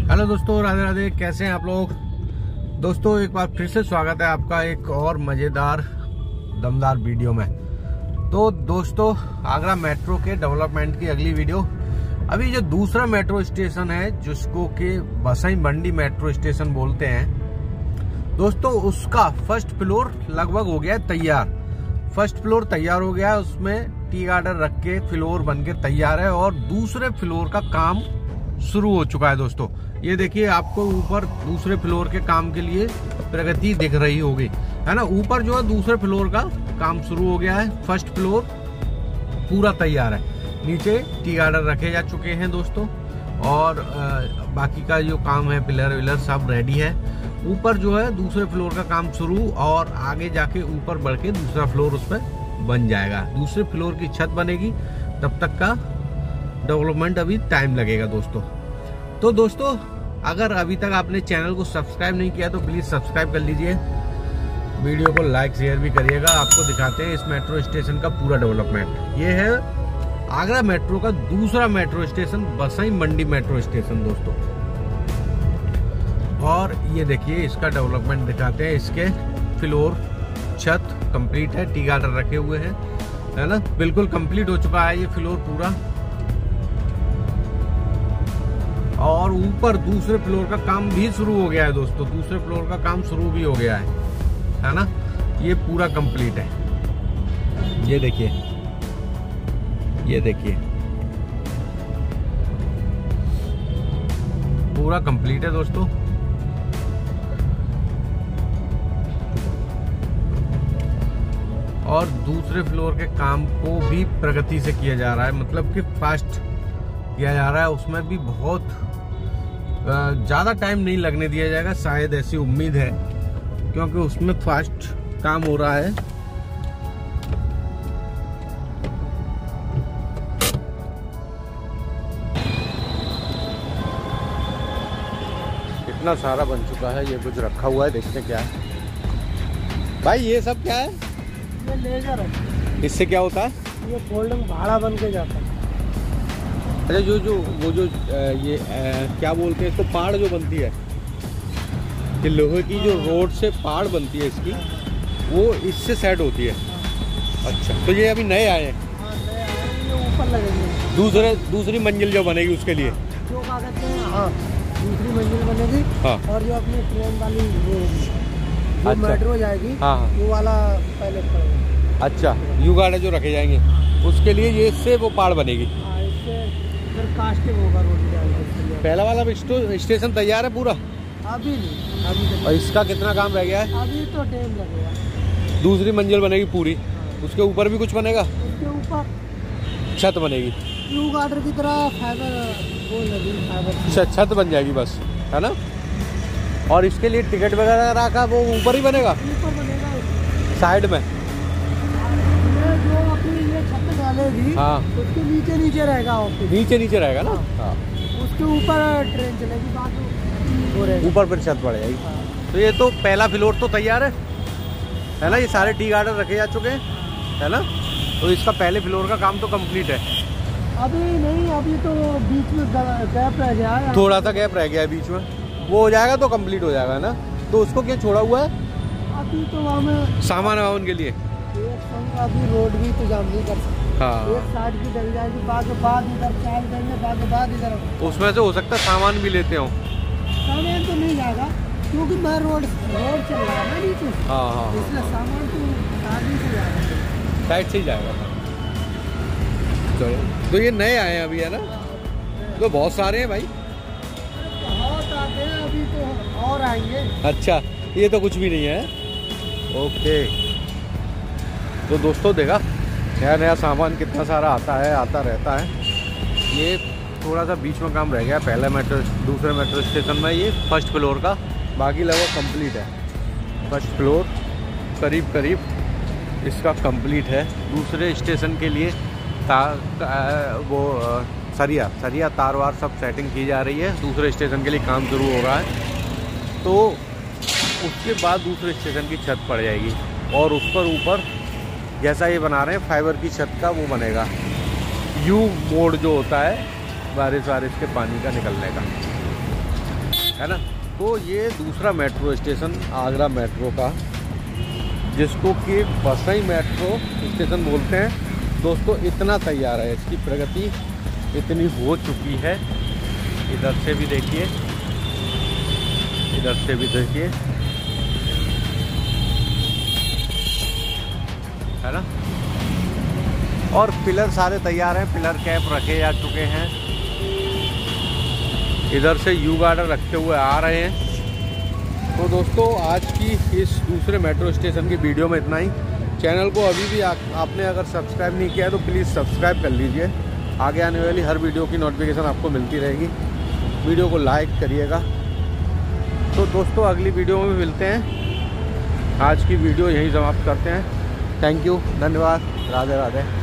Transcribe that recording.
Hello दोस्तों, राधे राधे। कैसे हैं आप लोग? दोस्तों एक बार फिर से स्वागत है आपका एक और मजेदार दमदार वीडियो में। तो दोस्तों, आगरा मेट्रो के डेवलपमेंट की अगली वीडियो। अभी जो दूसरा मेट्रो स्टेशन है जिसको कि बसई मंडी मेट्रो स्टेशन बोलते हैं दोस्तों, उसका फर्स्ट फ्लोर लगभग हो गया है तैयार। फर्स्ट फ्लोर तैयार हो गया है, उसमें टी गार्डन रख के फ्लोर बन के तैयार है और दूसरे फ्लोर का काम शुरू हो चुका है। दोस्तों ये देखिए, आपको ऊपर दूसरे फ्लोर के काम के लिए प्रगति दिख रही होगी, है ना। ऊपर जो है दूसरे फ्लोर का काम शुरू हो गया है। फर्स्ट फ्लोर पूरा तैयार है, नीचे टी गार्डन रखे जा चुके हैं दोस्तों, और बाकी का जो काम है पिलर विलर सब रेडी है। ऊपर जो है दूसरे फ्लोर का काम शुरू, और आगे जाके ऊपर बढ़ के दूसरा फ्लोर उस पर बन जाएगा। दूसरे फ्लोर की छत बनेगी, तब तक का डेवलपमेंट अभी टाइम लगेगा दोस्तों। तो दोस्तों, अगर अभी तक आपने चैनल को सब्सक्राइब नहीं किया तो प्लीज सब्सक्राइब कर लीजिए, वीडियो को लाइक शेयर भी करिएगा। आपको दिखाते हैं इस मेट्रो स्टेशन का पूरा डेवलपमेंट। ये है आगरा मेट्रो का दूसरा metro station, Basai Mandi metro station दोस्तों। और ये देखिए, इसका डेवलपमेंट दिखाते हैं। इसके फ्लोर छत कंप्लीट है, टी गार्डन रखे हुए हैं, है ना। बिल्कुल कंप्लीट हो चुका है ये फ्लोर पूरा। और ऊपर दूसरे फ्लोर का काम भी शुरू हो गया है दोस्तों, दूसरे फ्लोर का काम शुरू भी हो गया है ना। ये पूरा कंप्लीट है। ये देखिए, ये देखिए, पूरा कंप्लीट है दोस्तों। और दूसरे फ्लोर के काम को भी प्रगति से किया जा रहा है, मतलब कि फास्ट किया जा रहा है। उसमें भी बहुत ज्यादा टाइम नहीं लगने दिया जाएगा, शायद ऐसी उम्मीद है, क्योंकि उसमें फास्ट काम हो रहा है। इतना सारा बन चुका है। ये कुछ रखा हुआ है, देखते हैं क्या है। भाई ये सब क्या है? ये लेजर है। इससे क्या होता है? ये फोल्डिंग भाड़ा बन के जाता है। अच्छा, वो ये क्या बोलते हैं इसको, पाड़ जो बनती है, ये लोहे की जो रोड से पाड़ बनती है इसकी, वो इससे सेट होती है। अच्छा, तो ये अभी नए आए हैं। हाँ, नए आए हैं, ये ऊपर लगेंगे। दूसरी मंजिल जो बनेगी उसके लिए जो क्या कहते हैं, हाँ, दूसरी मंजिल बनेगी। हाँ। और जो अपनी ट्रेन वाली जो अच्छा। मेट्रो जाएगी, हाँ। वो वाला पहले पड़ेगा। अच्छा, यू गार्ड जो रखे जाएंगे उसके लिए ये इससे वो पाड़ बनेगी। हाँ, इससे फिर कास्टिंग होगा रोड जाएगी। पहला वाला स्टेशन तैयार है पूरा? अभी नहीं, अभी और इसका कितना काम रह गया है? अभी तो टाइम लगेगा। दूसरी मंजिल बनेगी पूरी, उसके ऊपर भी कुछ बनेगा? उसके ऊपर छत बनेगी, यू गार्डर की तरह फाइबर वो लगी, फाइबर छत बन जाएगी बस, है ना। और इसके लिए टिकट वगैरह का वो ऊपर ही बनेगा, ऊपर बनेगा साइड में। जो अपनी ये छत डालेगी, हाँ, उसके नीचे रहेगा ऑफिस, नीचे रहेगा ना। हाँ। उसके ऊपर ट्रेन चलेगी, बाकी वो रहेगा ऊपर फिर छत पड़ जाएगी। हाँ। तो ये तो पहला फ्लोर तो तैयार है ना। ये सारे टी गार्डन रखे जा चुके हैं, है ना। तो इसका पहले फ्लोर का काम तो कंप्लीट है। अभी नहीं, अभी तो बीच में गैप रह गया है, थोड़ा सा गैप रह गया है बीच में, वो हो जाएगा तो कंप्लीट हो जाएगा ना। तो उसको क्या छोड़ा हुआ है? अभी तो वहाँ में सामान वामान के लिए एक संग अभी रोड भी तो जाम नहीं कर सकते। हाँ, एक साइड की डल जाएगी, बाद इधर चाल देंगे, बाद इधर। उसमें से हो सकता है सामान भी लेते हो। सामान तो नहीं जाएगा, क्योंकि मैं रोड चल रहा है ना नीचे। हाँ, इसलिए सामान तो आगे से जाएगा, साइड से ही जाएगा। चलो, तो ये नए आए हैं अभी, है ना। तो बहुत सारे हैं भाई, बहुत आते हैं, अभी तो और आएंगे। अच्छा, ये तो कुछ भी नहीं है। ओके, तो दोस्तों देखा, नया सामान कितना सारा आता रहता है। ये थोड़ा सा बीच में काम रह गया, पहले दूसरे मेट्रो स्टेशन में। ये फर्स्ट फ्लोर का बाकी लगभग कंप्लीट है। फर्स्ट फ्लोर करीब इसका कंप्लीट है। दूसरे स्टेशन के लिए सरिया तार वार सब सेटिंग की जा रही है। दूसरे स्टेशन के लिए काम शुरू हो रहा है, तो उसके बाद दूसरे स्टेशन की छत पड़ जाएगी, और उस पर ऊपर जैसा ये बना रहे हैं फाइबर की छत का, वो बनेगा यू मोड जो होता है बारिश के पानी का निकलने का। है ना। तो ये दूसरा मेट्रो स्टेशन आगरा मेट्रो का, जिसको कि बसई मेट्रो स्टेशन बोलते हैं दोस्तों, इतना तैयार है, इसकी प्रगति इतनी हो चुकी है। इधर से भी देखिए, इधर से भी देखिए, है ना। और पिलर सारे तैयार हैं, पिलर कैप रखे जा चुके हैं। इधर से यू गार्डर रखे हुए आ रहे हैं। तो दोस्तों आज की इस दूसरे मेट्रो स्टेशन की वीडियो में इतना ही। चैनल को अभी भी आपने अगर सब्सक्राइब नहीं किया है तो प्लीज़ सब्सक्राइब कर लीजिए। आगे आने वाली हर वीडियो की नोटिफिकेशन आपको मिलती रहेगी। वीडियो को लाइक करिएगा। तो दोस्तों अगली वीडियो में मिलते हैं। आज की वीडियो यहीं समाप्त करते हैं। थैंक यू, धन्यवाद, राधे राधे।